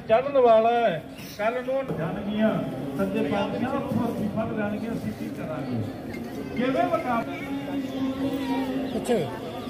चढ़न वाला है कल नूं जाणगियां सज्जे पासियां उत्थों ਅਸੀਂ ਫੜ ਲੈਣਗੇ ਅਸੀਂ ਕੀ ਕਰਾਂਗੇ ਕਿਵੇਂ ਵਕਾ ਅੱਛਾ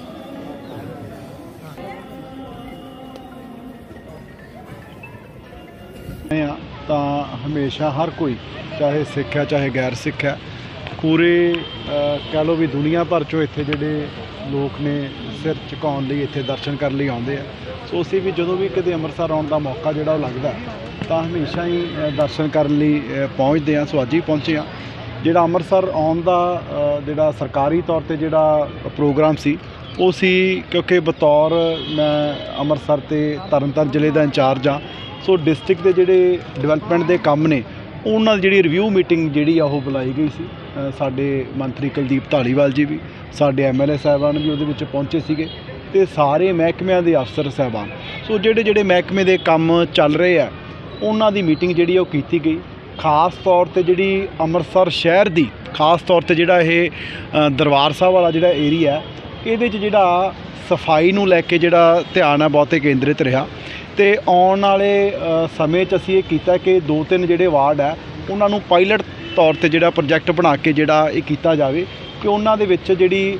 ਤਾਂ ਹਮੇਸ਼ਾ ਹਰ ਕੋਈ ਚਾਹੇ ਸਿੱਖ ਹੈ ਚਾਹੇ ਗੈਰ ਸਿੱਖ ਹੈ ਪੂਰੇ ਕਹਿ ਲਓ ਵੀ ਦੁਨੀਆ ਭਰ 'ਚੋਂ ਇੱਥੇ ਜਿਹੜੇ ਲੋਕ ਨੇ ਸਿਰ ਝੁਕਾਉਣ ਲਈ ਇੱਥੇ ਦਰਸ਼ਨ ਕਰਨ ਲਈ ਆਉਂਦੇ ਆ। ਸੋ ਅਸੀਂ ਵੀ ਜਦੋਂ ਵੀ ਕਿਤੇ ਅੰਮ੍ਰਿਤਸਰ ਆਉਣ ਦਾ ਮੌਕਾ ਜਿਹੜਾ ਉਹ ਲੱਗਦਾ ਤਾਂ ਹਮੇਸ਼ਾ ਹੀ ਦਰਸ਼ਨ ਕਰਨ ਲਈ ਪਹੁੰਚਦੇ ਹਾਂ। ਸੋ ਅੱਜ ਹੀ ਪਹੁੰਚੇ ਹਾਂ। ਜਿਹੜਾ ਅੰਮ੍ਰਿਤਸਰ ਆਉਣ ਦਾ ਜਿਹੜਾ ਸਰਕਾਰੀ ਤੌਰ 'ਤੇ ਜਿਹੜਾ ਪ੍ਰੋਗਰਾਮ ਸੀ ਉਹ ਸੀ ਕਿਉਂਕਿ ਬਤੌਰ ਮੈਂ ਅੰਮ੍ਰਿਤਸਰ ਅਤੇ ਤਰਨਤਾਰਨ ਜ਼ਿਲ੍ਹੇ ਦਾ ਇੰਚਾਰਜ ਹਾਂ। ਸੋ ਡਿਸਟ੍ਰਿਕਟ ਦੇ ਜਿਹੜੇ ਡਿਵੈਲਪਮੈਂਟ ਦੇ ਕੰਮ ਨੇ ਉਹਨਾਂ ਦੀ ਜਿਹੜੀ ਰਿਵਿਊ ਮੀਟਿੰਗ ਜਿਹੜੀ ਆ ਉਹ ਬੁਲਾਈ ਗਈ ਸੀ। ਸਾਡੇ ਮੰਤਰੀ ਕੁਲਦੀਪ ਧਾਲੀਵਾਲ ਜੀ ਵੀ ਸਾਡੇ MLA ਸਾਹਿਬਾਨ ਵੀ ਉਹਦੇ ਵਿੱਚ ਪਹੁੰਚੇ ਸੀਗੇ ਅਤੇ ਸਾਰੇ ਮਹਿਕਮਿਆਂ ਦੇ ਅਫਸਰ ਸਾਹਿਬਾਨ। ਸੋ ਜਿਹੜੇ ਮਹਿਕਮੇ ਦੇ ਕੰਮ ਚੱਲ ਰਹੇ ਆ ਉਹਨਾਂ ਦੀ ਮੀਟਿੰਗ ਜਿਹੜੀ ਉਹ ਕੀਤੀ ਗਈ। ਖਾਸ ਤੌਰ 'ਤੇ ਜਿਹੜੀ ਅੰਮ੍ਰਿਤਸਰ ਸ਼ਹਿਰ ਦੀ ਖਾਸ ਤੌਰ 'ਤੇ ਜਿਹੜਾ ਇਹ ਦਰਬਾਰ ਸਾਹਿਬ ਵਾਲਾ ਜਿਹੜਾ ਏਰੀਆ ਇਹਦੇ 'ਚ ਜਿਹੜਾ ਸਫਾਈ ਨੂੰ ਲੈ ਕੇ ਜਿਹੜਾ ਧਿਆਨ ਹੈ ਬਹੁਤੇ ਕੇਂਦਰਿਤ ਰਿਹਾ। ਅਤੇ ਆਉਣ ਵਾਲੇ ਸਮੇਂ 'ਚ ਅਸੀਂ ਇਹ ਕੀਤਾ ਕਿ 2-3 ਜਿਹੜੇ ਵਾਰਡ ਹੈ ਉਹਨਾਂ ਨੂੰ ਪਾਇਲਟ ਤੌਰ 'ਤੇ ਜਿਹੜਾ ਪ੍ਰੋਜੈਕਟ ਬਣਾ ਕੇ ਜਿਹੜਾ ਇਹ ਕੀਤਾ ਜਾਵੇ ਕਿ ਉਹਨਾਂ ਦੇ ਵਿੱਚ ਜਿਹੜੀ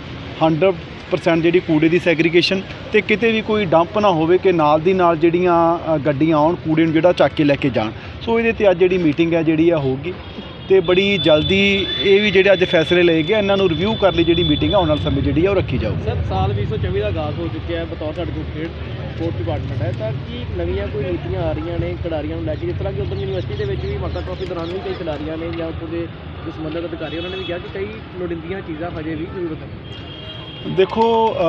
100% ਜਿਹੜੀ ਕੂੜੇ ਦੀ ਸੈਗਰੀਗੇਸ਼ਨ ਅਤੇ ਕਿਤੇ ਵੀ ਕੋਈ ਡੰਪ ਨਾ ਹੋਵੇ ਕਿ ਨਾਲ ਦੀ ਨਾਲ ਜਿਹੜੀਆਂ ਗੱਡੀਆਂ ਆਉਣ ਕੂੜੇ ਨੂੰ ਜਿਹੜਾ ਚੱਕ ਕੇ ਲੈ ਕੇ ਜਾਣ। ਸੋ ਇਹਦੇ 'ਤੇ ਅੱਜ ਜਿਹੜੀ ਮੀਟਿੰਗ ਹੈ ਜਿਹੜੀ ਆ ਹੋਊਗੀ ਅਤੇ ਬੜੀ ਜਲਦੀ ਇਹ ਵੀ ਜਿਹੜੇ ਅੱਜ ਫੈਸਲੇ ਲਏ ਗਏ ਇਹਨਾਂ ਨੂੰ ਰਿਵਿਊ ਕਰਨ ਲਈ ਜਿਹੜੀ ਮੀਟਿੰਗ ਆ ਆਉਣ ਵਾਲੇ ਸਮੇਂ ਜਿਹੜੀ ਆ ਉਹ ਰੱਖੀ ਜਾਊਗੀ। ਸਰ ਸਾਲ 2024 ਦਾ ਆਗਾਜ਼ ਹੋ ਚੁੱਕਿਆ ਹੈ ਬਤੌਰ ਤੁਹਾਡੇ ਕੋਲ ਖੇਡ ਸਪੋਰਟ ਡਿਪਾਰਟਮੈਂਟ ਹੈ ਤਾਂ ਕੀ ਨਵੀਆਂ ਕੋਈ ਨੀਤੀਆਂ ਆ ਰਹੀਆਂ ਨੇ ਖਿਡਾਰੀਆਂ ਨੂੰ ਲੈ ਕੇ ਜਿਸ ਤਰ੍ਹਾਂ ਕਿ ਉੱਧਰ ਯੂਨੀਵਰਸਿਟੀ ਦੇ ਵਿੱਚ ਵੀ ਮਾਤਾ ਟਰੋਫੀ ਦੌਰਾਨ ਵੀ ਕਈ ਖਿਡਾਰੀਆਂ ਨੇ ਜਾਂ ਉੱਥੋਂ ਦੇ ਜੋ ਸੰਬੰਧਿਤ ਅਧਿਕਾਰੀ ਉਹਨਾਂ ਨੇ ਵੀ ਕਿਹਾ ਕਿ ਕਈ ਲੋੜੀਂਦੀਆਂ ਚੀਜ਼ਾਂ ਹਜੇ ਵੀ ਜ਼ਰੂਰਤ ਹੈ। ਦੇਖੋ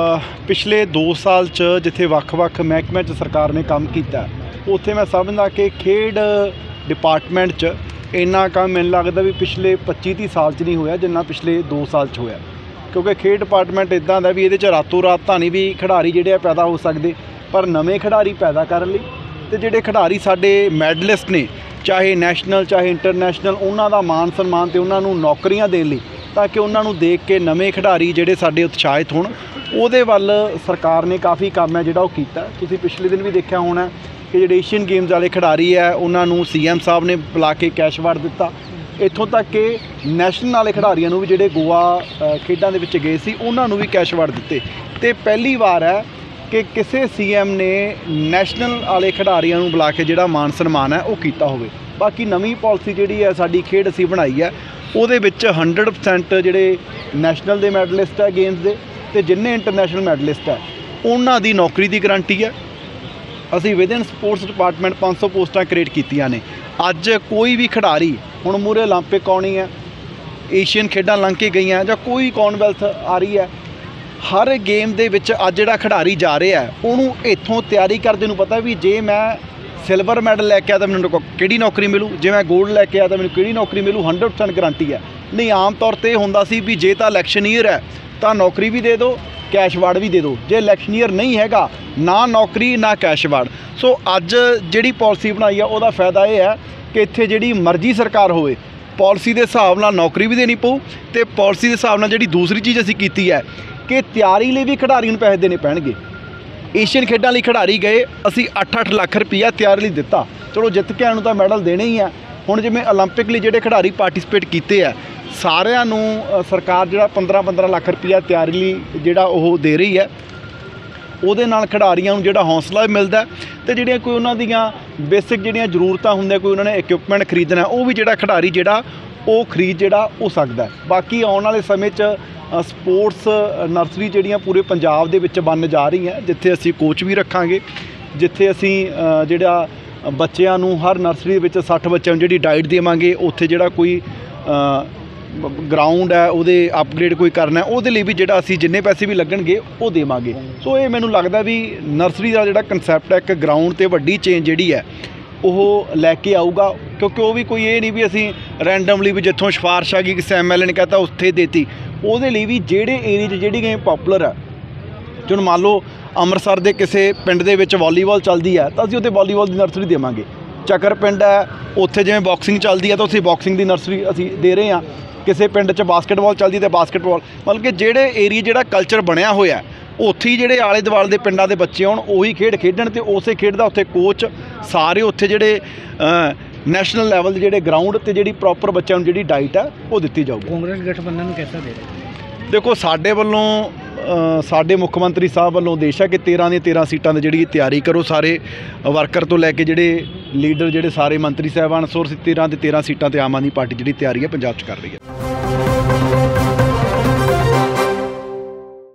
ਪਿਛਲੇ 2 ਸਾਲ 'ਚ ਜਿੱਥੇ ਵੱਖ-ਵੱਖ ਮਹਿਕਮਿਆਂ 'ਚ ਸਰਕਾਰ ਨੇ ਕੰਮ ਕੀਤਾ ਉੱਥੇ ਮੈਂ ਸਮਝਦਾ ਕਿ ਖੇਡ ਡਿਪਾਰਟਮੈਂਟ 'ਚ ਇੰਨਾ ਕੰਮ ਮੈਨੂੰ ਲੱਗਦਾ ਵੀ ਪਿਛਲੇ 25-30 ਸਾਲ 'ਚ ਨਹੀਂ ਹੋਇਆ ਜਿੰਨਾ ਪਿਛਲੇ 2 ਸਾਲ 'ਚ ਹੋਇਆ। ਕਿਉਂਕਿ ਖੇਡ ਡਿਪਾਰਟਮੈਂਟ ਇੱਦਾਂ ਦਾ ਵੀ ਇਹਦੇ 'ਚ ਰਾਤੋਂ ਰਾਤ ਤਾਂ ਨਹੀਂ ਵੀ ਖਿਡਾਰੀ ਜਿਹੜੇ ਆ ਪੈਦਾ ਹੋ ਸਕਦੇ ਪਰ ਨਵੇਂ ਖਿਡਾਰੀ ਪੈਦਾ ਕਰਨ ਲਈ ਅਤੇ ਜਿਹੜੇ ਖਿਡਾਰੀ ਸਾਡੇ ਮੈਡਲਿਸਟ ਨੇ ਚਾਹੇ ਨੈਸ਼ਨਲ ਚਾਹੇ ਇੰਟਰਨੈਸ਼ਨਲ ਉਹਨਾਂ ਦਾ ਮਾਣ ਸਨਮਾਨ ਅਤੇ ਉਹਨਾਂ ਨੂੰ ਨੌਕਰੀਆਂ ਦੇਣ ਲਈ ਤਾਂ ਕਿ ਉਹਨਾਂ ਨੂੰ ਦੇਖ ਕੇ ਨਵੇਂ ਖਿਡਾਰੀ ਜਿਹੜੇ ਸਾਡੇ ਉਤਸ਼ਾਹਿਤ ਹੋਣ ਉਹਦੇ ਵੱਲ ਸਰਕਾਰ ਨੇ ਕਾਫੀ ਕੰਮ ਹੈ ਜਿਹੜਾ ਉਹ ਕੀਤਾ। ਤੁਸੀਂ ਪਿਛਲੇ ਦਿਨ ਵੀ ਦੇਖਿਆ ਹੋਣਾ ਕਿ ਜਿਹੜੇ ਏਸ਼ੀਅਨ ਗੇਮਸ ਵਾਲੇ ਖਿਡਾਰੀ ਹੈ ਉਹਨਾਂ ਨੂੰ CM ਸਾਹਿਬ ਨੇ ਬੁਲਾ ਕੇ ਕੈਸ਼ ਅਵਾਰਡ ਦਿੱਤਾ। ਇੱਥੋਂ ਤੱਕ ਕਿ ਨੈਸ਼ਨਲ ਵਾਲੇ ਖਿਡਾਰੀਆਂ ਨੂੰ ਵੀ ਜਿਹੜੇ ਗੋਆ ਖੇਡਾਂ ਦੇ ਵਿੱਚ ਗਏ ਸੀ ਉਹਨਾਂ ਨੂੰ ਵੀ ਕੈਸ਼ ਅਵਾਰਡ ਦਿੱਤੇ। ਅਤੇ ਪਹਿਲੀ ਵਾਰ ਹੈ ਕਿ ਕਿਸੇ CM ਨੇ ਨੈਸ਼ਨਲ ਵਾਲੇ ਖਿਡਾਰੀਆਂ ਨੂੰ ਬੁਲਾ ਕੇ ਜਿਹੜਾ ਮਾਣ ਸਨਮਾਨ ਹੈ ਉਹ ਕੀਤਾ ਹੋਵੇ। ਬਾਕੀ ਨਵੀਂ ਪਾਲਿਸੀ ਜਿਹੜੀ ਹੈ ਸਾਡੀ ਖੇਡ ਅਸੀਂ ਬਣਾਈ ਹੈ ਉਹਦੇ ਵਿੱਚ 100% ਜਿਹੜੇ ਨੈਸ਼ਨਲ ਦੇ ਮੈਡਲਿਸਟ ਹੈ ਗੇਮਸ ਦੇ ਅਤੇ ਜਿੰਨੇ ਇੰਟਰਨੈਸ਼ਨਲ ਮੈਡਲਿਸਟ ਹੈ ਉਹਨਾਂ ਦੀ ਨੌਕਰੀ ਦੀ ਗਰੰਟੀ ਹੈ। ਅਸੀਂ ਵਿਦਿਨ ਸਪੋਰਟਸ ਡਿਪਾਰਟਮੈਂਟ 500 ਪੋਸਟਾਂ ਕ੍ਰੀਏਟ ਕੀਤੀਆਂ ਨੇ। ਅੱਜ ਕੋਈ ਵੀ ਖਿਡਾਰੀ ਹੁਣ ਮੂਹਰੇ ਓਲੰਪਿਕ ਆਉਣੀ ਹੈ ਏਸ਼ੀਅਨ ਖੇਡਾਂ ਲੰਘ ਕੇ ਗਈਆਂ ਜਾਂ ਕੋਈ ਕਾਮਨਵੈਲਥ ਆ ਰਹੀ ਹੈ ਹਰ ਗੇਮ ਦੇ ਵਿੱਚ ਅੱਜ ਜਿਹੜਾ ਖਿਡਾਰੀ ਜਾ ਰਿਹਾ ਉਹਨੂੰ ਇੱਥੋਂ ਤਿਆਰੀ ਕਰਦੇ ਨੂੰ ਪਤਾ ਵੀ ਜੇ ਮੈਂ ਸਿਲਵਰ ਮੈਡਲ ਲੈ ਕੇ ਆਇਆ ਤਾਂ ਮੈਨੂੰ ਕਿਹੜੀ ਨੌਕਰੀ ਮਿਲੂ ਜੇ ਮੈਂ ਗੋਲਡ ਲੈ ਕੇ ਆਇਆ ਤਾਂ ਮੈਨੂੰ ਕਿਹੜੀ ਨੌਕਰੀ ਮਿਲੂ 100% ਗਰੰਟੀ ਹੈ। ਨਹੀਂ ਆਮ ਤੌਰ 'ਤੇ ਹੁੰਦਾ ਸੀ ਵੀ ਜੇ ਤਾਂ ਇਲੈਕਸ਼ਨ ਈਅਰ ਹੈ ਤਾਂ ਨੌਕਰੀ ਵੀ ਦੇ ਦਿਓ ਕੈਸ਼ ਅਵਾਰਡ ਵੀ ਦੇ ਦਿਓ ਜੇ ਇਲੈਕਸ਼ਨ ਈਅਰ ਨਹੀਂ ਹੈਗਾ ਨਾ ਨੌਕਰੀ ਨਾ ਕੈਸ਼ ਅਵਾਰਡ। ਸੋ ਅੱਜ ਜਿਹੜੀ ਪਾਲਿਸੀ ਬਣਾਈ ਆ ਉਹਦਾ ਫਾਇਦਾ ਇਹ ਹੈ ਕਿ ਇੱਥੇ ਜਿਹੜੀ ਮਰਜ਼ੀ ਸਰਕਾਰ ਹੋਵੇ ਪਾਲਿਸੀ ਦੇ ਹਿਸਾਬ ਨਾਲ ਨੌਕਰੀ ਵੀ ਦੇਣੀ ਪਊ ਅਤੇ ਪਾਲਿਸੀ ਦੇ ਹਿਸਾਬ ਨਾਲ ਜਿਹੜੀ ਦੂਸਰੀ ਚੀਜ਼ ਅਸੀਂ ਕੀਤੀ ਹੈ ਕਿ ਤਿਆਰੀ ਲਈ ਵੀ ਖਿਡਾਰੀ ਨੂੰ ਪੈਸੇ ਦੇਣੇ ਪੈਣਗੇ। ਏਸ਼ੀਅਨ ਖੇਡਾਂ ਲਈ ਖਿਡਾਰੀ ਗਏ ਅਸੀਂ 8-8 ਲੱਖ ਰੁਪਈਆ ਤਿਆਰੀ ਲਈ ਦਿੱਤਾ। ਚਲੋ ਜਿੱਤ ਕੇ ਆਉਣ ਨੂੰ ਤਾਂ ਮੈਡਲ ਦੇਣੇ ਹੀ ਆ। ਹੁਣ ਜਿਵੇਂ ਓਲੰਪਿਕ ਲਈ ਜਿਹੜੇ ਖਿਡਾਰੀ ਪਾਰਟੀਸਪੇਟ ਕੀਤੇ ਆ ਸਾਰਿਆਂ ਨੂੰ ਸਰਕਾਰ ਜਿਹੜਾ 15-15 ਲੱਖ ਰੁਪਈਆ ਤਿਆਰੀ ਲਈ ਜਿਹੜਾ ਉਹ ਦੇ ਰਹੀ ਹੈ। ਉਹਦੇ ਨਾਲ ਖਿਡਾਰੀਆਂ ਨੂੰ ਜਿਹੜਾ ਹੌਸਲਾ ਮਿਲਦਾ ਅਤੇ ਜਿਹੜੀਆਂ ਕੋਈ ਉਹਨਾਂ ਦੀਆਂ ਬੇਸਿਕ ਜਿਹੜੀਆਂ ਜ਼ਰੂਰਤਾਂ ਹੁੰਦੀਆਂ ਕੋਈ ਉਹਨਾਂ ਨੇ ਇਕਵਿਪਮੈਂਟ ਖਰੀਦਣਾ ਉਹ ਵੀ ਜਿਹੜਾ ਖਿਡਾਰੀ ਜਿਹੜਾ ਉਹ ਖਰੀਦ ਜਿਹੜਾ ਹੋ ਸਕਦਾ। ਬਾਕੀ ਆਉਣ ਵਾਲੇ ਸਮੇਂ 'ਚ ਸਪੋਰਟਸ ਨਰਸਰੀ ਜਿਹੜੀਆਂ ਪੂਰੇ ਪੰਜਾਬ ਦੇ ਵਿੱਚ ਬਣਨ ਜਾ ਰਹੀਆਂ ਜਿੱਥੇ ਅਸੀਂ ਕੋਚ ਵੀ ਰੱਖਾਂਗੇ ਜਿੱਥੇ ਅਸੀਂ ਜਿਹੜਾ ਬੱਚਿਆਂ ਨੂੰ ਹਰ ਨਰਸਰੀ ਦੇ ਵਿੱਚ 60 ਬੱਚਿਆਂ ਨੂੰ ਜਿਹੜੀ ਡਾਈਟ ਦੇਵਾਂਗੇ। ਉੱਥੇ ਜਿਹੜਾ ਕੋਈ ਗਰਾਊਂਡ ਹੈ ਉਹਦੇ ਅਪਗ੍ਰੇਡ ਕੋਈ ਕਰਨਾ ਉਹਦੇ ਲਈ ਵੀ ਜਿਹੜਾ ਅਸੀਂ ਜਿੰਨੇ ਪੈਸੇ ਵੀ ਲੱਗਣਗੇ ਉਹ ਦੇਵਾਂਗੇ। ਸੋ ਇਹ ਮੈਨੂੰ ਲੱਗਦਾ ਵੀ ਨਰਸਰੀ ਦਾ ਜਿਹੜਾ ਕਨਸੈਪਟ ਹੈ ਇੱਕ ਗਰਾਊਂਡ 'ਤੇ ਵੱਡੀ ਚੇਂਜ ਜਿਹੜੀ ਹੈ ਉਹ ਲੈ ਕੇ ਆਊਗਾ ਕਿਉਂਕਿ ਉਹ ਵੀ ਕੋਈ ਇਹ ਨਹੀਂ ਵੀ ਅਸੀਂ ਰੈਂਡਮਲੀ ਵੀ ਜਿੱਥੋਂ ਸਿਫਾਰਿਸ਼ ਆ ਗਈ ਕਿਸੇ MLA ਨੇ ਕਹਿਤਾ ਉੱਥੇ ਦੇਤੀ। ਉਹਦੇ ਲਈ ਵੀ ਜਿਹੜੇ ਏਰੀਏ 'ਚ ਜਿਹੜੀ ਗੇਮ ਪਾਪੂਲਰ ਹੈ ਹੁਣ ਮੰਨ ਲਓ ਅੰਮ੍ਰਿਤਸਰ ਦੇ ਕਿਸੇ ਪਿੰਡ ਦੇ ਵਿੱਚ ਵਾਲੀਬਾਲ ਚੱਲਦੀ ਹੈ ਤਾਂ ਅਸੀਂ ਉੱਥੇ ਵਾਲੀਬਾਲ ਦੀ ਨਰਸਰੀ ਦੇਵਾਂਗੇ। ਚੱਕਰ ਪਿੰਡ ਹੈ ਉੱਥੇ ਜਿਵੇਂ ਬਾਕਸਿੰਗ ਚੱਲਦੀ ਹੈ ਤਾਂ ਉੱਥੇ ਬਾਕਸਿੰਗ ਦੀ ਨਰਸਰੀ ਅਸੀਂ ਦੇ ਰਹੇ ਹਾਂ। ਕਿਸੇ ਪਿੰਡ 'ਚ ਬਾਸਕਟਬਾਲ ਚੱਲਦੀ ਤਾਂ ਬਾਸਕਟਬਾਲ ਮਤਲਬ ਕਿ ਜਿਹੜੇ ਏਰੀਏ ਜਿਹੜਾ ਕਲਚਰ ਬਣਿਆ ਹੋਇਆ ਉੱਥੇ ਹੀ ਜਿਹੜੇ ਆਲੇ ਦੁਆਲੇ ਦੇ ਪਿੰਡਾਂ ਦੇ ਬੱਚੇ ਆਉਣ, ਉਹੀ ਖੇਡ ਖੇਡਣ ਅਤੇ ਉਸੇ ਖੇਡ ਦਾ ਉੱਥੇ ਕੋਚ ਸਾਰੇ ਉੱਥੇ ਜਿਹੜੇ ਨੈਸ਼ਨਲ ਲੈਵਲ ਦੇ ਜਿਹੜੇ ਗਰਾਊਂਡ ਤੇ ਜਿਹੜੀ ਪ੍ਰੋਪਰ ਬੱਚਿਆਂ ਨੂੰ ਜਿਹੜੀ ਡਾਈਟ ਆ ਉਹ ਦਿੱਤੀ ਜਾਊਗੀ। ਕਾਂਗਰਸ ਗਠਬੰਧਨ ਨੂੰ ਕਿਹਦਾ ਦੇ ਰਹੇ? ਦੇਖੋ ਸਾਡੇ ਵੱਲੋਂ ਸਾਡੇ ਮੁੱਖ ਮੰਤਰੀ ਸਾਹਿਬ ਵੱਲੋਂ ਆਦੇਸ਼ ਹੈ ਕਿ 13 ਦੀਆਂ 13 ਸੀਟਾਂ ਦੀ ਜਿਹੜੀ ਤਿਆਰੀ ਕਰੋ, ਸਾਰੇ ਵਰਕਰ ਤੋਂ ਲੈ ਕੇ ਜਿਹੜੇ ਲੀਡਰ ਜਿਹੜੇ ਸਾਰੇ ਮੰਤਰੀ ਸਾਹਿਬਾਨ, ਸੋ 13 ਦੇ 13 ਸੀਟਾਂ ਤੇ ਆਮ ਆਦਮੀ ਪਾਰਟੀ ਜਿਹੜੀ ਤਿਆਰੀ ਹੈ ਪੰਜਾਬ 'ਚ ਕਰ ਰਹੀ ਹੈ।